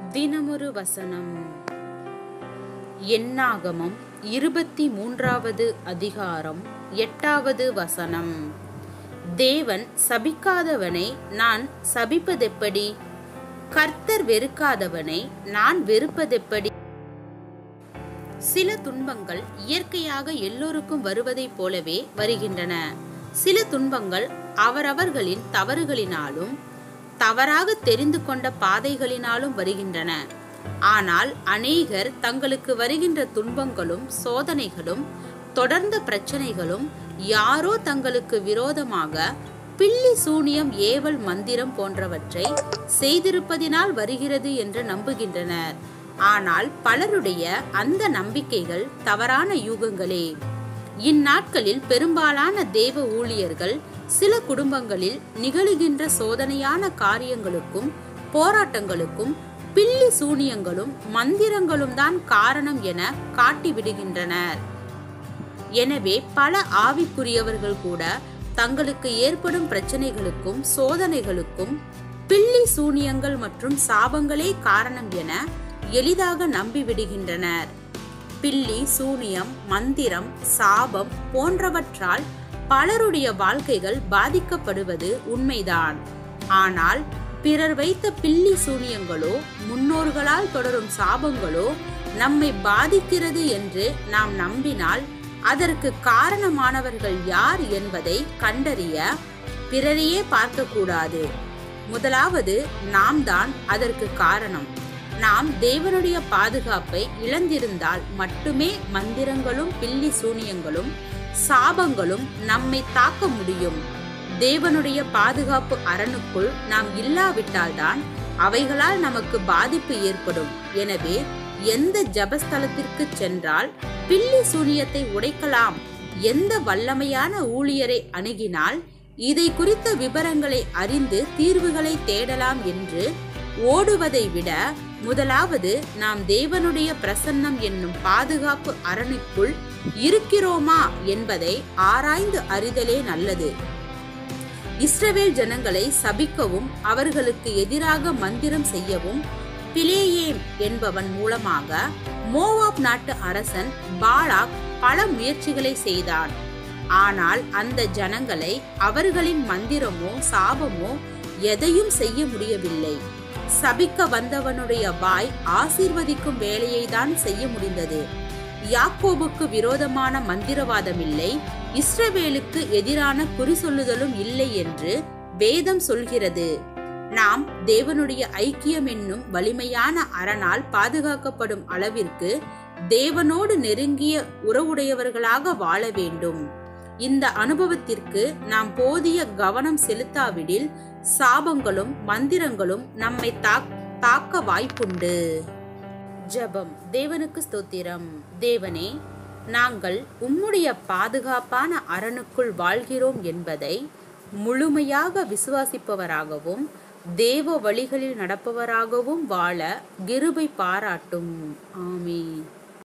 தினமொரு வசனம். என்னாகமம் 23வது அதிகாரம் 8வது வசனம். தேவன் சபிக்காதவனை நான் சபிப்பதெப்படி? கர்த்தர் வெறுக்காதவனை நான் வெறுப்பதெப்படி? சில துன்பங்கள் இயற்கையாக எல்லோருக்கும் வருவதைப் போலவே வருகின்றன. சில துன்பங்கள் அவரவர்களின் தவறுகளினாலும் தவறாக தெரிந்து கொண்ட பாதைகளினாலும் வருகின்றன. ஆனால் அநேகர் தங்களுக்கு வருகின்ற துன்பங்களும் சோதனைகளும் தொடர்ந்த பிரச்சனைகளும் யாரோ தங்களுக்கு விரோதமாக பில்லி சூனியம் ஏவல் மந்திரம் போன்றவற்றை செய்திருப்பதினால் வருகிறது என்று நம்புகின்றனர். ஆனால் பலருடைய அந்த நம்பிக்கைகள் தவறான யூகங்களே. இந்நாட்களில் பெரும்பாலான தேவ ஊழியர்கள் சில குடும்பங்களில் நிகழுகின்ற சோதனையான காரியங்களுக்கும் போராட்டங்களுக்கும் பில்லி சூனியங்களும் மந்திரங்களும் தான் காரணம் என காட்டிவிடுகின்றனர். எனவே பல ஆவிக்குரியவர்கள் கூட தங்களுக்கு ஏற்படும் பிரச்சனைகளுக்கும் சோதனைகளுக்கும் பில்லி சூனியங்கள் மற்றும் சாபங்களே காரணம் என எளிதாக நம்பிவிடுகின்றனர். பில்லி சூனியம் மந்திரம் சாபம் போன்றவற்றால் பலருடைய வாழ்க்கைகள் பாதிக்கப்படுவது உண்மைதான். ஆனால் பிறர் வைத்த பில்லி சூனியங்களோ முன்னோர்களால் தொடரும் சாபங்களோ நம்மை பாதிக்கிறது என்று நாம் நம்பினால் அதற்கு காரணமானவர்கள் யார் என்பதை கண்டறிய பிறரையே பார்க்கக்கூடாது. முதலாவது நாம் தான் அதற்கு காரணம். நாம் தேவனுடைய பாதுகாப்பை இழந்திருந்தால் மட்டுமே மந்திரங்களும் பில்லி சூனியங்களும் சாபங்களும் நம்மை தாக்க முடியும். தேவனுடைய பாதுகாப்பு அரணுக்குள் நாம் இல்லாவிட்டால்தான் அவைகளால் நமக்கு பாதிப்பு ஏற்படும். எனவே எந்த ஜபஸ்தலத்திற்கு சென்றால் பில்லி சூனியத்தை உடைக்கலாம், எந்த வல்லமையான ஊழியரை அணுகினால் இதை குறித்த விவரங்களை அறிந்து தீர்வுகளை தேடலாம் என்று ஓடுவதை விட முதலாவது நாம் தேவனுடைய பிரசன்னம் என்னும் பாதுகாப்பு அரணுக்குள் இருக்கிறோமா என்பதை ஆராய்ந்து அறிதலே நல்லது. இஸ்ரவேல் ஜனங்களை சபிக்கவும் அவர்களுக்கு எதிராக மந்திரம் செய்யவும் பிலேயேம் என்பவன் மூலமாக மோவாப் நாட்டு அரசன் பாலாக் பல முயற்சிகளை செய்தான். ஆனால் அந்த ஜனங்களை அவர்களின் மந்திரமோ சாபமோ எதையும் செய்ய முடியவில்லை. சபிக்க வந்தவனுடைய வாய் ஆசீர்வதிக்கும் வேலையை தான் செய்ய முடிந்தது. யாக்கோபுக்கு விரோதமான மந்திரவாதம் இல்லை, இஸ்ரவேலுக்கு எதிரான குறி சொல்லுதலும் இல்லை என்று வேதம் சொல்கிறது. நாம் தேவனுடைய ஐக்கியம் என்னும் வலிமையான அரணால் பாதுகாக்கப்படும் அளவிற்கு தேவனோடு நெருங்கிய உறவுடையவர்களாக வாழ வேண்டும். இந்த அனுபவத்திற்கு நாம் போதிய கவனம் செலுத்தாவிடில் சாபங்களும் மந்திரங்களும் நம்மை தாக்க வாய்ப்புண்டு. ஜெபம். தேவனுக்கு ஸ்தோத்திரம். தேவனே, நாங்கள் உம்முடைய பாதுகாப்பான அரணுக்குள் வாழ்கிறோம் என்பதை முழுமையாக விசுவாசிப்பவராகவும் தேவ வழிகளில் நடப்பவராகவும் வாழ கிருபை பாராட்டும். ஆமென்.